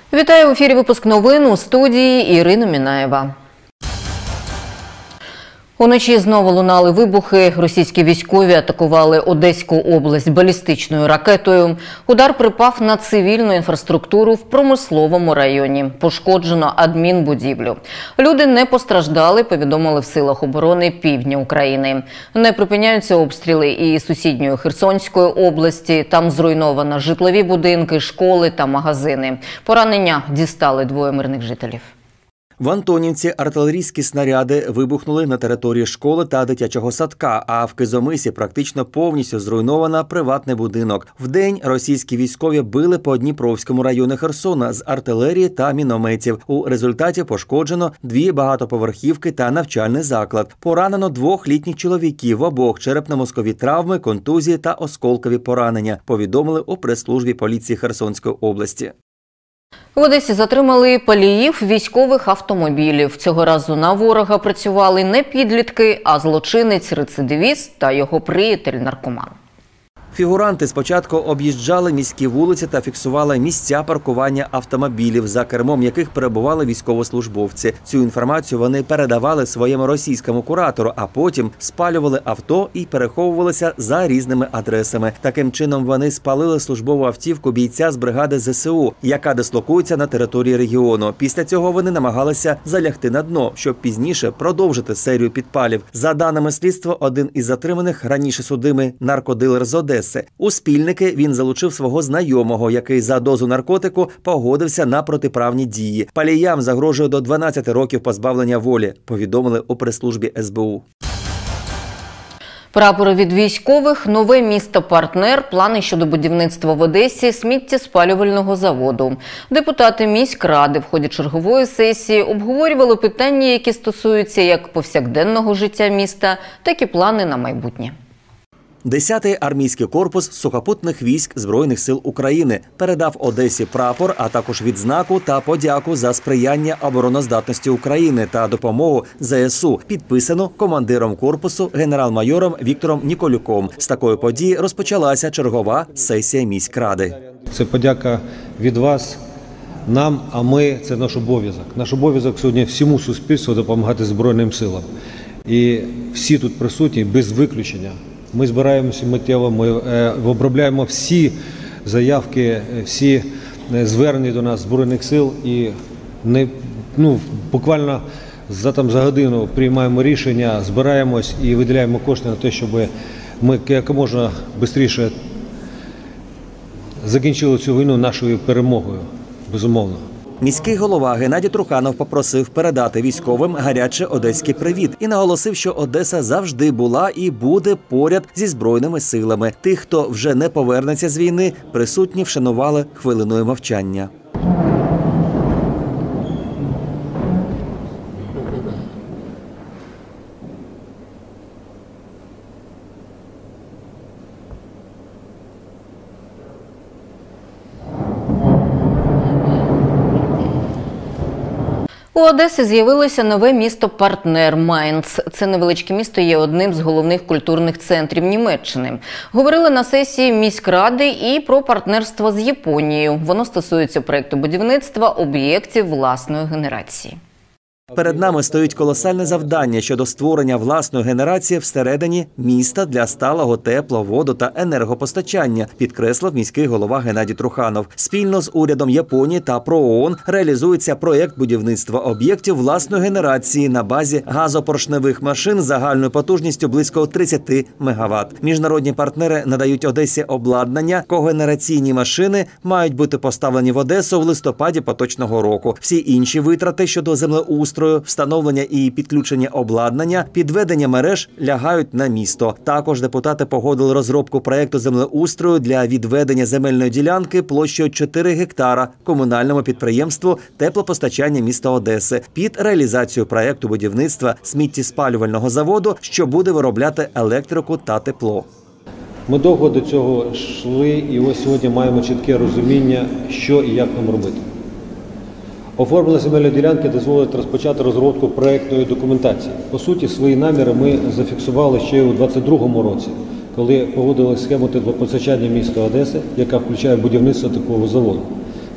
Вітаю в ефірі випуск новин, у студії Ірина Мінаєва. Уночі знову лунали вибухи. Російські військові атакували Одеську область балістичною ракетою. Удар припав на цивільну інфраструктуру в промисловому районі. Пошкоджено адмінбудівлю. Люди не постраждали, повідомили в силах оборони півдня України. Не припиняються обстріли і сусідньої Херсонської області. Там зруйновано житлові будинки, школи та магазини. Поранення дістали двоє мирних жителів. В Антонівці артилерійські снаряди вибухнули на території школи та дитячого садка, а в Кизомисі практично повністю зруйновано приватний будинок. Вдень російські військові били по Дніпровському району Херсона з артилерії та мінометів. У результаті пошкоджено 2 багатоповерхівки та навчальний заклад. Поранено 2 літніх чоловіків, обох черепно-мозкові травми, контузії та осколкові поранення, повідомили у прес-службі поліції Херсонської області. В Одесі затримали паліїв військових автомобілів. Цього разу на ворога працювали не підлітки, а злочинець-рецидивіст та його приятель-наркоман. Фігуранти спочатку об'їжджали міські вулиці та фіксували місця паркування автомобілів, за кермом яких перебували військовослужбовці. Цю інформацію вони передавали своєму російському куратору, а потім спалювали авто і переховувалися за різними адресами. Таким чином вони спалили службову автівку бійця з бригади ЗСУ, яка дислокується на території регіону. Після цього вони намагалися залягти на дно, щоб пізніше продовжити серію підпалів. За даними слідства, один із затриманих раніше судимий наркодилер з Одеси. У спільники він залучив свого знайомого, який за дозу наркотику погодився на протиправні дії. Паліям загрожує до 12 років позбавлення волі, повідомили у прес-службі СБУ. Прапори від військових, нове місто-партнер, плани щодо будівництва в Одесі сміттєспалювального заводу. Депутати міськради в ході чергової сесії обговорювали питання, які стосуються як повсякденного життя міста, так і плани на майбутнє. 10-й армійський корпус сухопутних військ Збройних сил України передав Одесі прапор, а також відзнаку та подяку за сприяння обороноздатності України та допомогу ЗСУ, підписану командиром корпусу генерал-майором Віктором Ніколюком. З такої події розпочалася чергова сесія міськради. Це подяка від вас нам, а ми – це наш обов'язок. Наш обов'язок сьогодні всьому суспільству допомагати Збройним силам. І всі тут присутні без виключення. Ми збираємося миттєво, ми обробляємо всі заявки, всі звернення до нас Збройних сил і буквально за годину приймаємо рішення, збираємось і виділяємо кошти на те, щоб ми якомога швидше закінчили цю війну нашою перемогою, безумовно. Міський голова Геннадій Труханов попросив передати військовим гарячий одеський привіт і наголосив, що Одеса завжди була і буде поряд зі Збройними силами. Тих, хто вже не повернеться з війни, присутні вшанували хвилиною мовчання. У Одесі з'явилося нове місто-партнер Майнц. Це невеличке місто є одним з головних культурних центрів Німеччини. Говорили на сесії міськради і про партнерство з Японією. Воно стосується проєкту будівництва об'єктів власної генерації. Перед нами стоїть колосальне завдання щодо створення власної генерації всередині міста для сталого тепло-, воду- та енергопостачання, підкреслив міський голова Геннадій Труханов. Спільно з урядом Японії та ПРООН реалізується проєкт будівництва об'єктів власної генерації на базі газопоршневих машин загальною потужністю близько 30 МВт. Міжнародні партнери надають Одесі обладнання. Когенераційні машини мають бути поставлені в Одесу в листопаді поточного року. Всі інші витрати щодо землеустрою, встановлення і підключення обладнання, підведення мереж лягають на місто. Також депутати погодили розробку проєкту землеустрою для відведення земельної ділянки площею 4 гектара комунальному підприємству теплопостачання міста Одеси під реалізацію проєкту будівництва сміттєспалювального заводу, що буде виробляти електрику та тепло. Ми довго до цього йшли і ось сьогодні маємо чітке розуміння, що і як нам робити. Оформлення земельної ділянки дозволить розпочати розробку проєктної документації. По суті, свої наміри ми зафіксували ще у 2022 році, коли погодили схему теплопостачання міста Одеси, яка включає будівництво такого заводу.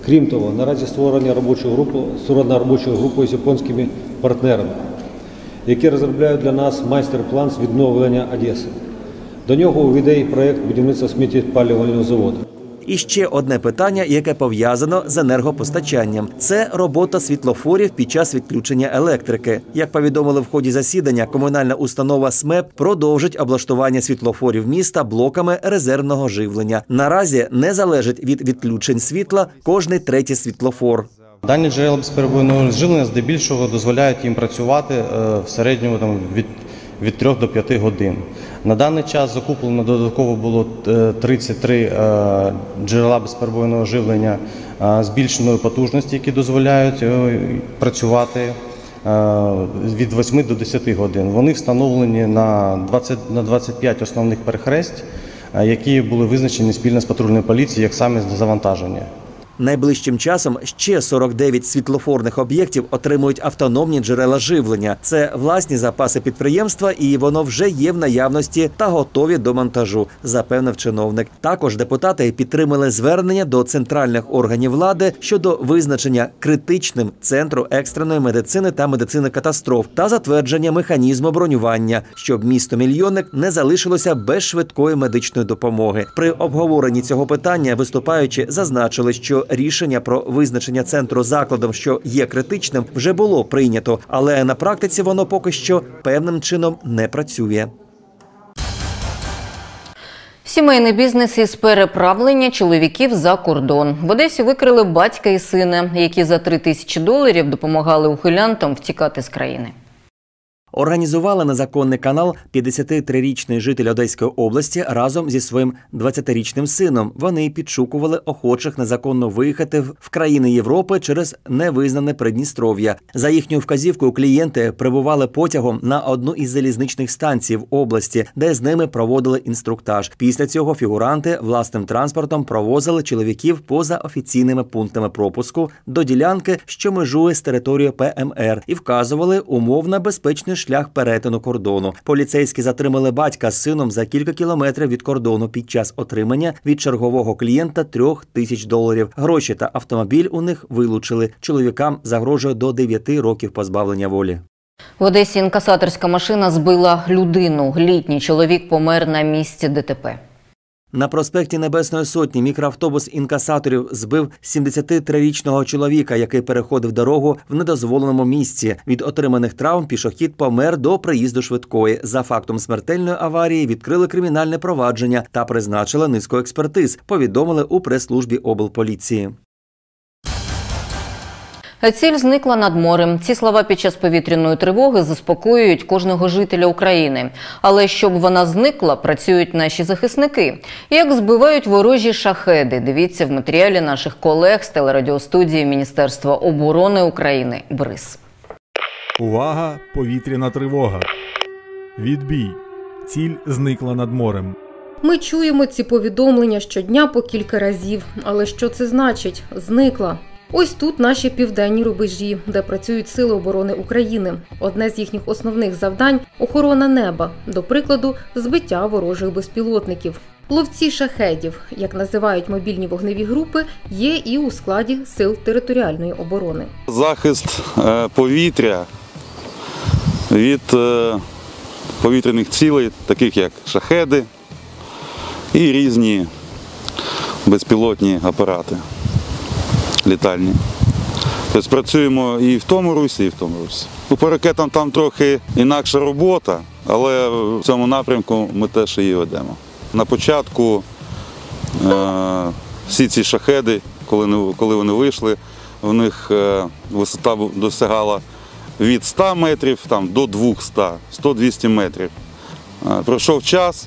Крім того, наразі створена робоча група з японськими партнерами, які розробляють для нас майстер-план з відновлення Одеси. До нього увійде і проєкт будівництва сміттєспалювального заводу. І ще одне питання, яке пов'язано з енергопостачанням – це робота світлофорів під час відключення електрики. Як повідомили в ході засідання, комунальна установа СМЕП продовжить облаштування світлофорів міста блоками резервного живлення. Наразі не залежить від відключень світла кожний третій світлофор. Дані джерела безперебійного живлення здебільшого дозволяють їм працювати в середньому від 3 до 5 годин. На даний час закуплено додатково було 33 джерела безперебійного живлення збільшеної потужності, які дозволяють працювати від 8 до 10 годин. Вони встановлені на 25 основних перехресть, які були визначені спільно з патрульною поліцією як самі завантаження. Найближчим часом ще 49 світлофорних об'єктів отримують автономні джерела живлення. Це власні запаси підприємства, і воно вже є в наявності та готові до монтажу, запевнив чиновник. Також депутати підтримали звернення до центральних органів влади щодо визначення критичним центру екстреної медицини та медицини катастроф та затвердження механізму бронювання, щоб місто-мільйонник не залишилося без швидкої медичної допомоги. При обговоренні цього питання виступаючі зазначили, що рішення про визначення центру закладом, що є критичним, вже було прийнято, але на практиці воно поки що певним чином не працює. Сімейний бізнес із переправлення чоловіків за кордон. В Одесі викрили батька і сина, які за $3000 допомагали ухилянтам втікати з країни. Організували незаконний канал 53-річний житель Одеської області разом зі своїм 20-річним сином. Вони підшукували охочих незаконно виїхати в країни Європи через невизнане Придністров'я. За їхньою вказівкою клієнти прибували потягом на одну із залізничних станцій в області, де з ними проводили інструктаж. Після цього фігуранти власним транспортом провозили чоловіків поза офіційними пунктами пропуску до ділянки, що межує з територією ПМР, і вказували умовно безпечний шлях перетину кордону. Поліцейські затримали батька з сином за кілька кілометрів від кордону під час отримання від чергового клієнта $3000. Гроші та автомобіль у них вилучили. Чоловікам загрожує до 9 років позбавлення волі. В Одесі інкасаторська машина збила людину. Літній чоловік помер на місці ДТП. На проспекті Небесної Сотні мікроавтобус інкасаторів збив 73-річного чоловіка, який переходив дорогу в недозволеному місці. Від отриманих травм пішохід помер до приїзду швидкої. За фактом смертельної аварії відкрили кримінальне провадження та призначили низку експертиз, повідомили у прес-службі облполіції. Ціль зникла над морем. Ці слова під час повітряної тривоги заспокоюють кожного жителя України. Але щоб вона зникла, працюють наші захисники. Як збивають ворожі шахеди, дивіться в матеріалі наших колег з телерадіостудії Міністерства оборони України «Бриз». Увага! Повітряна тривога. Відбій. Ціль зникла над морем. Ми чуємо ці повідомлення щодня по кілька разів. Але що це значить? Зникла. Ось тут наші південні рубежі, де працюють Сили оборони України. Одне з їхніх основних завдань – охорона неба, до прикладу, збиття ворожих безпілотників. Ловці шахедів, як називають мобільні вогневі групи, є і у складі Сил територіальної оборони. Захист повітря від повітряних цілей, таких як шахеди і різні безпілотні апарати. Літальні. Тобто працюємо і в тому русі, і в тому русі. По ракетам там трохи інакша робота, але в цьому напрямку ми теж її ведемо. На початку всі ці шахеди, коли вони вийшли, в них висота досягала від 100 метрів там, до 200, 100-200 метрів. Пройшов час,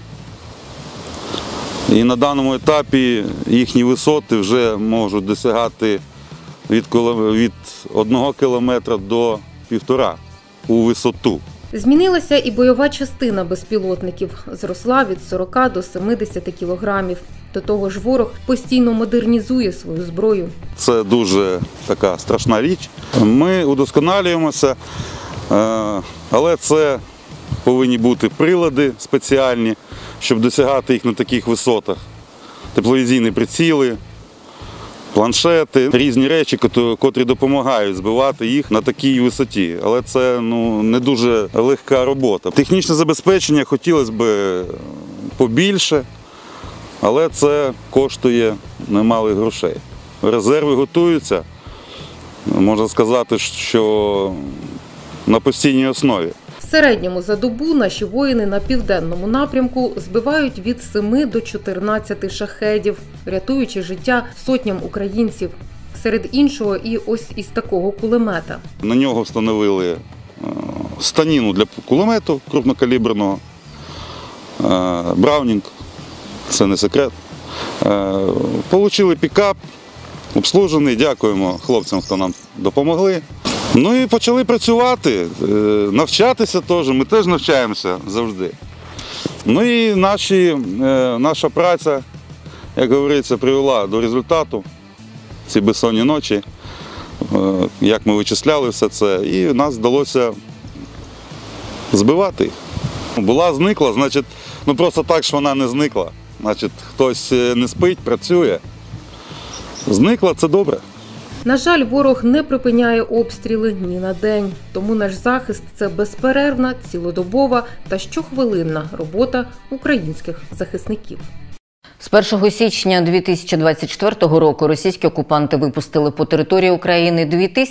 і на даному етапі їхні висоти вже можуть досягати від 1 кілометра до 1,5 у висоту. Змінилася і бойова частина безпілотників. Зросла від 40 до 70 кілограмів. До того ж ворог постійно модернізує свою зброю. Це дуже така страшна річ. Ми удосконалюємося, але це повинні бути прилади спеціальні, щоб досягати їх на таких висотах. Тепловізійні приціли, планшети, різні речі, котрі допомагають збивати їх на такій висоті. Але це не дуже легка робота. Технічне забезпечення хотілося б побільше, але це коштує немалих грошей. Резерви готуються, можна сказати, що на постійній основі. В середньому за добу наші воїни на південному напрямку збивають від 7 до 14 шахедів, рятуючи життя сотням українців. Серед іншого і ось із такого кулемета. На нього встановили станину для кулемету крупнокаліберного, Браунінг, це не секрет. Получили пікап, обслужений, дякуємо хлопцям, хто нам допомогли. Ну і почали працювати, навчатися теж, ми теж навчаємося завжди. Ну і наша праця, як говориться, привела до результату ці безсонні ночі, як ми вичисляли все це, і нас вдалося збивати їх. Була зникла, значить, просто так, що вона не зникла. Значить, хтось не спить, працює. Зникла – це добре. На жаль, ворог не припиняє обстріли ні на день. Тому наш захист – це безперервна, цілодобова та щохвилинна робота українських захисників. З 1 січня 2024 року російські окупанти випустили по території України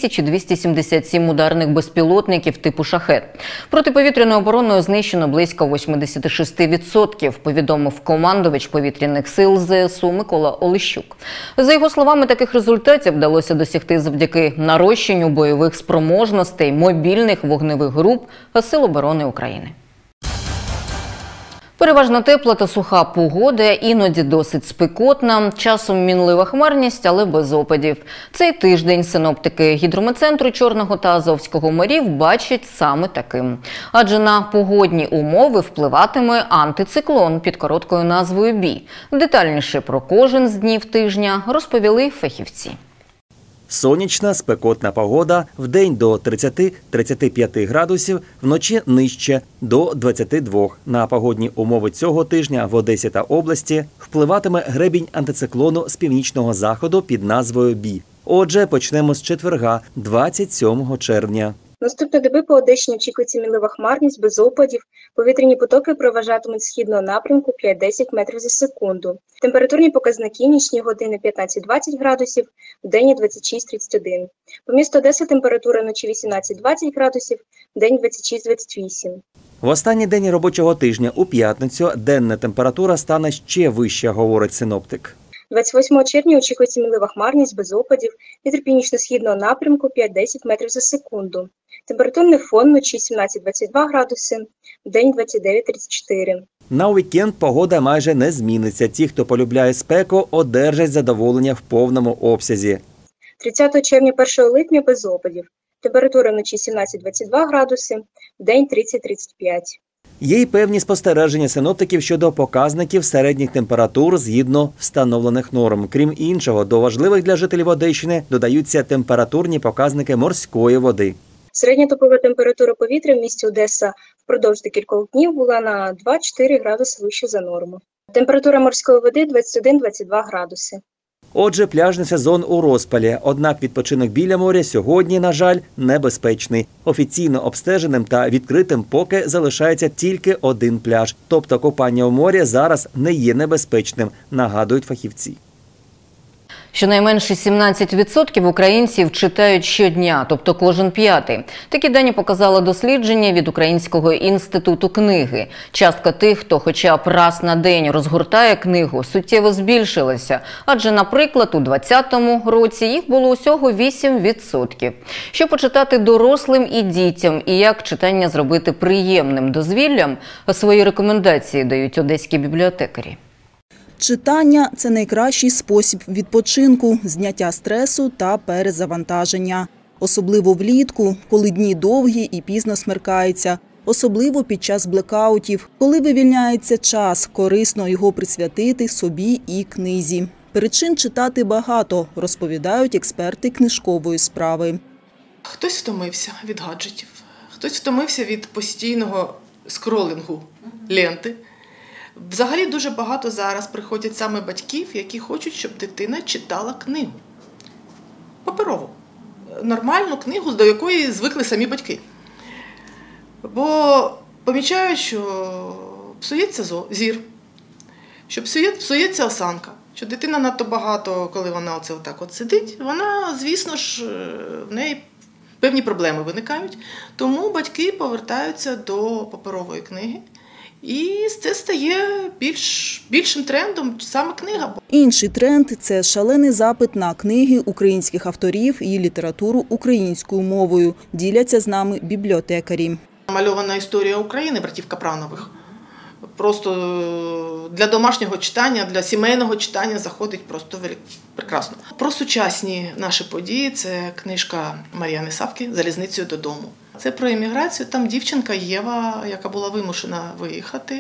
2277 ударних безпілотників типу «Шахед». Протиповітряною обороною знищено близько 86%, повідомив командувач повітряних сил ЗСУ Микола Олещук. За його словами, таких результатів вдалося досягти завдяки нарощенню бойових спроможностей мобільних вогневих груп Сил оборони України. Переважно тепла та суха погода, іноді досить спекотна, часом мінлива хмарність, але без опадів. Цей тиждень синоптики гідрометцентру Чорного та Азовського морів бачать саме таким. Адже на погодні умови впливатиме антициклон під короткою назвою «Бі». Детальніше про кожен з днів тижня розповіли фахівці. Сонячна, спекотна погода, вдень до 30-35 градусів, вночі нижче до 22. На погодні умови цього тижня в Одесі та області впливатиме гребінь антициклону з північного заходу під назвою «Бі». Отже, почнемо з четверга, 27 червня. Наступної доби по Одещині очікується мінлива хмарність без опадів. Повітряні потоки переважатимуть східного напрямку 5-10 метрів за секунду. Температурні показники нічні години 15-20 градусів, вдень 26-31. По місту Одеса температура ночі 18-20 градусів, день 26-28. В останній день робочого тижня у п'ятницю денна температура стане ще вища, говорить синоптик. 28 червня очікується мінлива хмарність без опадів, вітер північно-східного напрямку 5-10 метрів за секунду. Температурний фон вночі 17-22 градуси, вдень 29-34. На уікенд погода майже не зміниться. Ті, хто полюбляє спеку, одержать задоволення в повному обсязі. 30 червня, 1 липня без опадів. Температура вночі 17-22 градуси, вдень 30-35. Є й певні спостереження синоптиків щодо показників середніх температур згідно встановлених норм. Крім іншого, до важливих для жителів Одещини додаються температурні показники морської води. Середня топова температура повітря в місті Одеса впродовж декількох днів була на 2-4 градуси вище за норму. Температура морської води 21-22 градуси. Отже, пляжний сезон у розпалі. Однак відпочинок біля моря сьогодні, на жаль, небезпечний. Офіційно обстеженим та відкритим поки залишається тільки один пляж. Тобто купання у морі зараз не є небезпечним, нагадують фахівці. Щонайменше 17% українців читають щодня, тобто кожен п'ятий. Такі дані показало дослідження від Українського інституту книги. Частка тих, хто хоча б раз на день розгортає книгу, суттєво збільшилася. Адже, наприклад, у 2020 році їх було усього 8%. Що почитати дорослим і дітям, і як читання зробити приємним дозвіллям, свої рекомендації дають одеські бібліотекарі. Читання – це найкращий спосіб відпочинку, зняття стресу та перезавантаження. Особливо влітку, коли дні довгі і пізно смеркається. Особливо під час блекаутів, коли вивільняється час, корисно його присвятити собі і книзі. Причин читати багато, розповідають експерти книжкової справи. Хтось втомився від гаджетів, хтось втомився від постійного скролингу ленти. Взагалі дуже багато зараз приходять саме батьків, які хочуть, щоб дитина читала книгу. паперову, нормальну книгу, до якої звикли самі батьки. Бо помічають, що псується зір, що псується осанка, що дитина надто багато, коли вона отак сидить, вона, звісно ж, в неї певні проблеми виникають. Тому батьки повертаються до паперової книги. І це стає більшим трендом, саме книга. Інший тренд – це шалений запит на книги українських авторів і літературу українською мовою. Діляться з нами бібліотекарі. Мальована історія України братів Капранових. Просто для домашнього читання, для сімейного читання заходить просто прекрасно. Про сучасні наші події – це книжка Мар'яни Савки «Залізницею додому». Це про еміграцію, там дівчинка Єва, яка була вимушена виїхати,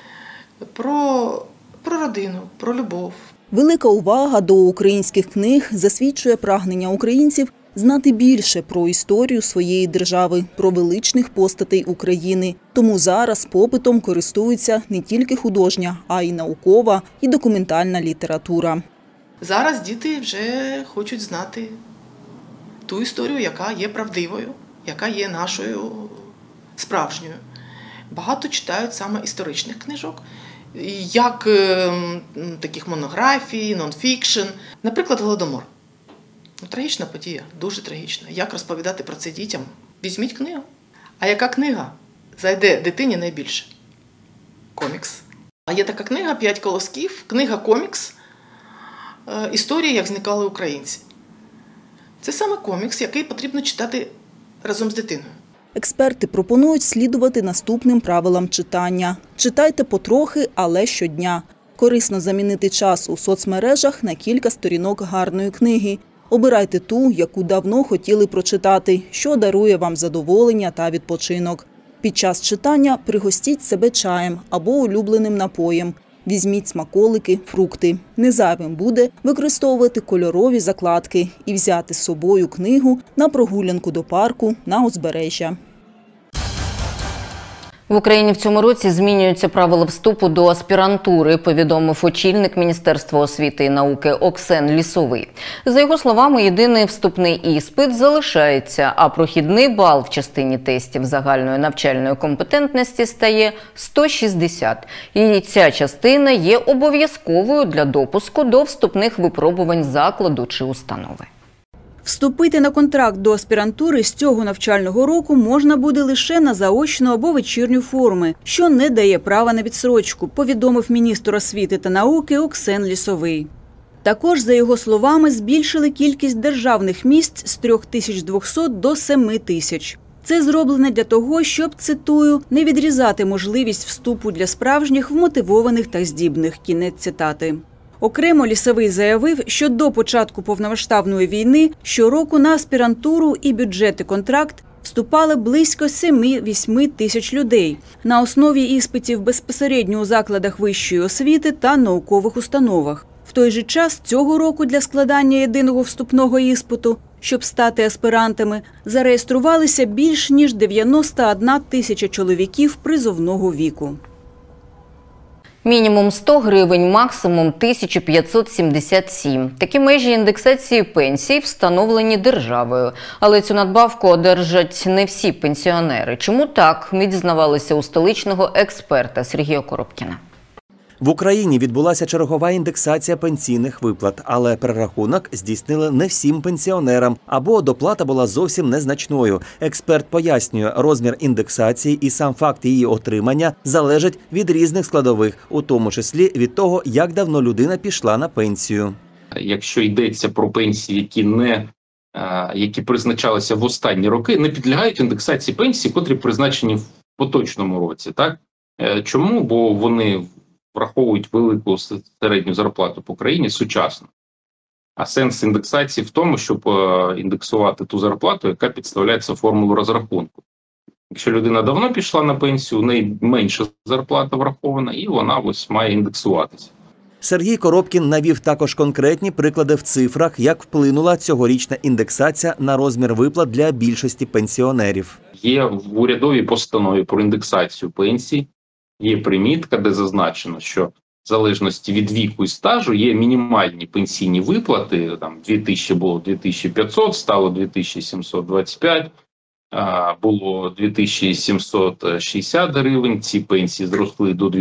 про родину, про любов. Велика увага до українських книг засвідчує прагнення українців знати більше про історію своєї держави, про величних постатей України. Тому зараз попитом користуються не тільки художня, а й наукова і документальна література. Зараз діти вже хочуть знати ту історію, яка є правдивою, яка є нашою справжньою. Багато читають саме історичних книжок, як таких монографій, нон-фікшн. Наприклад, Голодомор. Трагічна подія, дуже трагічна. Як розповідати про це дітям? Візьміть книгу. А яка книга зайде дитині найбільше? Комікс. А є така книга «5 колосків», книга-комікс «Історія, як зникали українці». Це саме комікс, який потрібно читати разом з дитиною. Експерти пропонують слідувати наступним правилам читання. Читайте потрохи, але щодня. Корисно замінити час у соцмережах на кілька сторінок гарної книги. Обирайте ту, яку давно хотіли прочитати, що дарує вам задоволення та відпочинок. Під час читання пригостіть себе чаєм або улюбленим напоєм. Візьміть смаколики, фрукти. Не зайвим буде використовувати кольорові закладки і взяти з собою книгу на прогулянку до парку на узбережжя. В Україні в цьому році змінюються правила вступу до аспірантури, повідомив очільник Міністерства освіти і науки Оксен Лісовий. За його словами, єдиний вступний іспит залишається, а прохідний бал в частині тестів загальної навчальної компетентності стає 160. І ця частина є обов'язковою для допуску до вступних випробувань закладу чи установи. Вступити на контракт до аспірантури з цього навчального року можна буде лише на заочну або вечірню форми, що не дає права на відстрочку, повідомив міністр освіти та науки Оксен Лісовий. Також, за його словами, збільшили кількість державних місць з 3200 до 7000. Це зроблено для того, щоб, цитую, не відрізати можливість вступу для справжніх, вмотивованих та здібних. Кінець цитати. Окремо Лісовий заявив, що до початку повномасштабної війни щороку на аспірантуру і бюджет-контракт вступали близько 7-8 тисяч людей на основі іспитів безпосередньо у закладах вищої освіти та наукових установах. В той же час цього року для складання єдиного вступного іспиту, щоб стати аспірантами, зареєструвалися більш ніж 91 тисяча чоловіків призовного віку. Мінімум 100 гривень, максимум 1577. Такі межі індексації пенсій встановлені державою. Але цю надбавку одержать не всі пенсіонери. Чому так? Ми дізнавалися у столичного експерта Сергія Коробкіна. В Україні відбулася чергова індексація пенсійних виплат, але перерахунок здійснили не всім пенсіонерам, або доплата була зовсім незначною. Експерт пояснює, розмір індексації і сам факт її отримання залежать від різних складових, у тому числі від того, як давно людина пішла на пенсію. Якщо йдеться про пенсії, які призначалися в останні роки, не підлягають індексації пенсій, котрі призначені в поточному році. Так? Чому? Бо вони враховують велику середню зарплату по країні сучасно. А сенс індексації в тому, щоб індексувати ту зарплату, яка підставляється формулу розрахунку. Якщо людина давно пішла на пенсію, у неї менша зарплата врахована, і вона ось має індексуватися. Сергій Коробкін навів також конкретні приклади в цифрах, як вплинула цьогорічна індексація на розмір виплат для більшості пенсіонерів. Є в урядовій постанові про індексацію пенсій, є примітка, де зазначено, що в залежності від віку і стажу, є мінімальні пенсійні виплати. Там 2000 було 2500, стало 2725, було 2760 гривень. Ці пенсії зросли до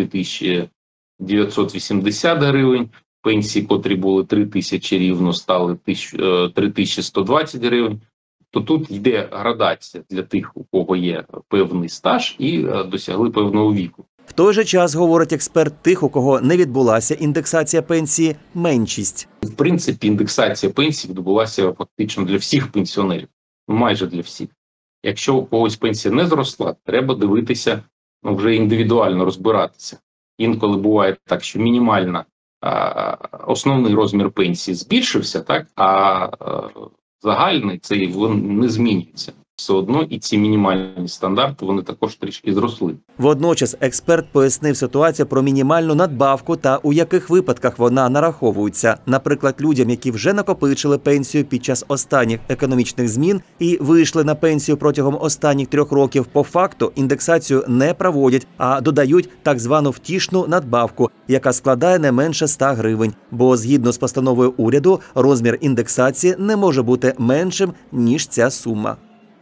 2980 гривень. Пенсії, котрі були 3000 рівно, стали 3120 гривень. То тут йде градація для тих, у кого є певний стаж і досягли певного віку. В той же час, говорить експерт, тих, у кого не відбулася індексація пенсії – меншість. В принципі, індексація пенсій відбулася фактично для всіх пенсіонерів, майже для всіх. Якщо у когось пенсія не зросла, треба дивитися, вже індивідуально розбиратися. Інколи буває так, що мінімальна основний розмір пенсії збільшився, так, а загальний цей він не змінюється. Все одно і ці мінімальні стандарти, вони також трішки зросли. Водночас експерт пояснив ситуацію про мінімальну надбавку та у яких випадках вона нараховується. Наприклад, людям, які вже накопичили пенсію під час останніх економічних змін і вийшли на пенсію протягом останніх 3 років, по факту індексацію не проводять, а додають так звану втішну надбавку, яка складає не менше 100 гривень. Бо згідно з постановою уряду, розмір індексації не може бути меншим, ніж ця сума.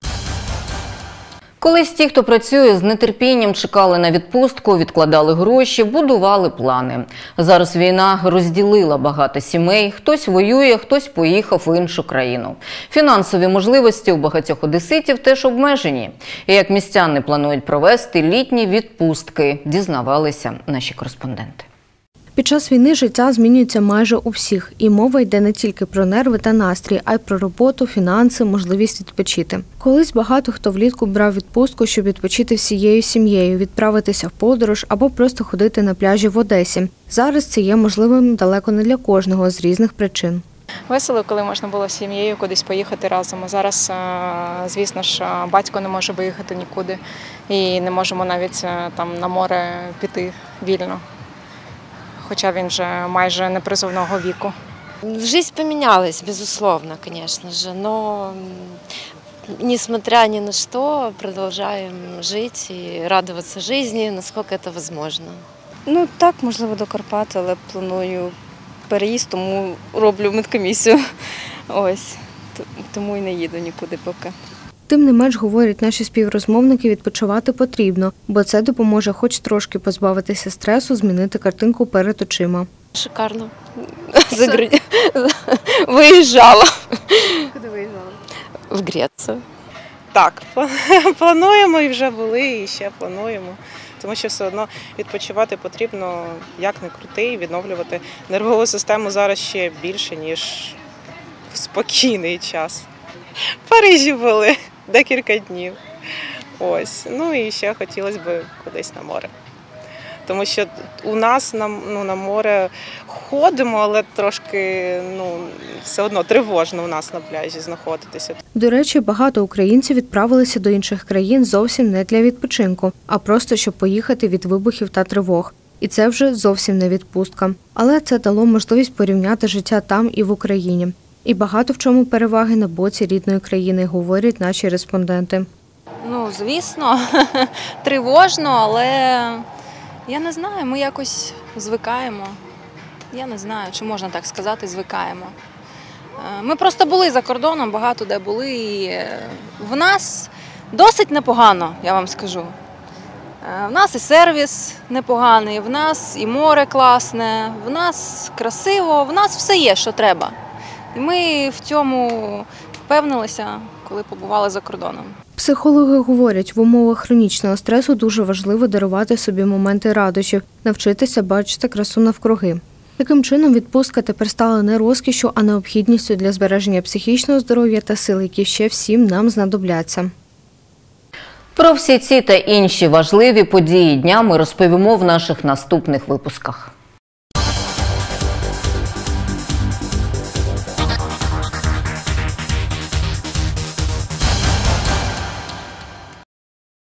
Колись ті, хто працює, з нетерпінням чекали на відпустку, відкладали гроші, будували плани. Зараз війна розділила багато сімей. Хтось воює, хтось поїхав в іншу країну. Фінансові можливості у багатьох одеситів теж обмежені. І як містяни планують провести літні відпустки, дізнавалися наші кореспонденти. Під час війни життя змінюється майже у всіх. І мова йде не тільки про нерви та настрій, а й про роботу, фінанси, можливість відпочити. Колись багато хто влітку брав відпустку, щоб відпочити всією сім'єю, відправитися в подорож або просто ходити на пляжі в Одесі. Зараз це є можливим далеко не для кожного з різних причин. Весело, коли можна було з сім'єю кудись поїхати разом. А зараз, звісно ж, батько не може виїхати нікуди. І не можемо навіть там на море піти вільно. Хоча він вже майже непризовного віку. Жизнь поменялась, безусловно, конечно же, но несмотря ни на что, продолжаем жить и радоваться жизни, насколько это возможно. Ну так, можливо, до Карпат, але планую переїзд, тому роблю медкомісію. Ось, тому і не їду нікуди поки. Тим не менш, говорять наші співрозмовники, відпочивати потрібно, бо це допоможе хоч трошки позбавитися стресу, змінити картинку перед очима. Шикарно. Виїжджала. Куди виїжджала? В Грецію. Так, плануємо і вже були, і ще плануємо. Тому що все одно відпочивати потрібно, як не крути, відновлювати нервову систему зараз ще більше, ніж в спокійний час. В Парижі були декілька днів. Ось. Ну і ще хотілося б кудись на море. Тому що у нас на море ходимо, але трошки все одно тривожно у нас на пляжі знаходитися. До речі, багато українців відправилися до інших країн зовсім не для відпочинку, а просто щоб поїхати від вибухів та тривог. І це вже зовсім не відпустка. Але це дало можливість порівняти життя там і в Україні. І багато в чому переваги на боці рідної країни, говорять наші респонденти. Ну, звісно, тривожно, але я не знаю, ми якось звикаємо. Я не знаю, чи можна так сказати, звикаємо. Ми просто були за кордоном, багато де були, і в нас досить непогано, я вам скажу. В нас і сервіс непоганий, в нас і море класне, в нас красиво, в нас все є, що треба. І ми в цьому впевнилися, коли побували за кордоном. Психологи говорять, в умовах хронічного стресу дуже важливо дарувати собі моменти радощів, навчитися бачити красу навкруги. Таким чином, відпустка тепер стала не розкішшю, а необхідністю для збереження психічного здоров'я та сил, які ще всім нам знадобляться. Про всі ці та інші важливі події дня ми розповімо в наших наступних випусках.